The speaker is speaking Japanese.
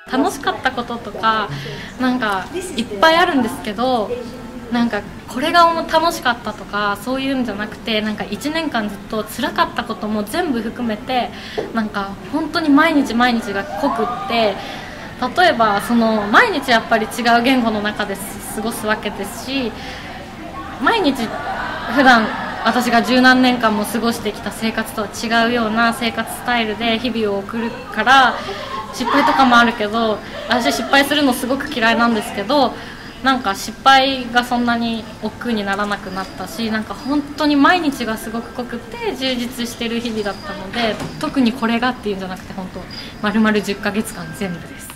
楽しかったこととかなんかいっぱいあるんですけど、なんかこれが楽しかったとかそういうんじゃなくて、なんか1年間ずっと辛かったことも全部含めて、なんか本当に毎日毎日が濃くって、例えば毎日やっぱり違う言語の中で過ごすわけですし、毎日普段私が十何年間も過ごしてきた生活とは違うような生活スタイルで日々を送るから、失敗とかもあるけど、私失敗するのすごく嫌いなんですけど、なんか失敗がそんなに億劫にならなくなったし、なんか本当に毎日がすごく濃くて充実してる日々だったので、特にこれがっていうんじゃなくて、本当丸々10ヶ月間全部です。